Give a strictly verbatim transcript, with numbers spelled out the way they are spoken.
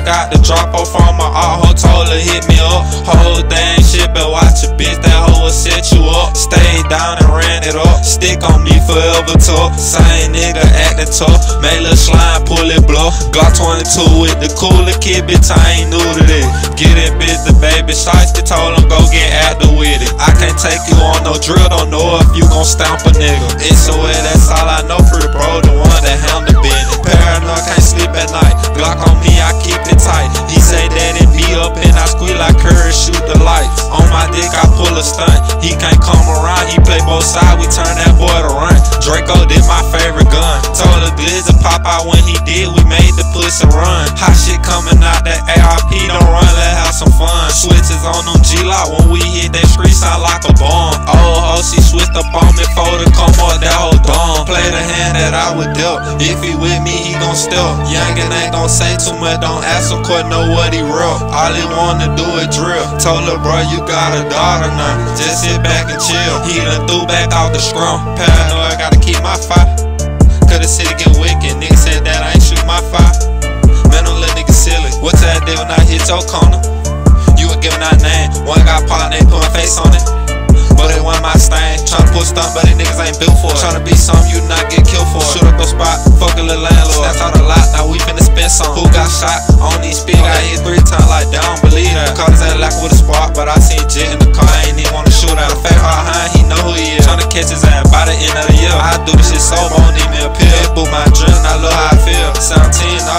got the drop off on my alt, ho told her hit me up. Whole thing shit, but watch a bitch, that hoe will set you up. Stayed down and ran it up, stick on me forever tough. Same nigga acting tough, make lil' slime pull it blow. Glock twenty-two with the cooler kid, bitch, I ain't new to this. Get it, bitch, the baby shiesty, told him go get active with it. I can't take you on no drill, don't know if you gon' stamp a nigga. It's a way, that's all I know, free bro, the one that handle business. Paranoid, can't sleep at night, Glock on me, I keep it tight. He say that it be up and I squeal like Curry, shoot the lights. On my dick, I pull a stunt, he can't come around, he play both sides, we turn that boy to run. Draco did my favorite gun, told the glizzy pop out when he did, we made the pussy run. Hot shit coming out, that A R P don't run, let's have some fun. Switches on them G-Lock, when we hit that street sound like a bomb. Old hoe, she switched up on me for to come up that whole dumb. Play the hand that I would dealt, if he with me, he gon' steal. Youngin' ain't gon' say too much, don't ask him, court know what he real. All he wanna do is drill, told her bro, you got a daughter now, just sit back and chill. He done threw back out the scrum, paranoid, gotta keep my fire, cause the city get wicked. Nigga said that I ain't shoot my fire, man, don't let niggas silly. What's that deal when I hit your corner? You would give that name, one got pot, they put my face on it, but it wasn't my stain. Tryna pull stunt, but these niggas ain't built for it. Tryna be something you not get killed for it. Shoot up a spot, fuck a little landlord. That's out a lot, now we finna spend some. Who got shot on these speed? Got hit three times like they don't believe that. Caught his ass like with a spark, but I seen Jet in the car, I ain't even wanna shoot at him. Fake hard hind, he know who he is. Tryna catch his ass by the end of the year. I do this shit sober, don't need me a pill. Boot my adrenaline, I love how I feel. seventeen,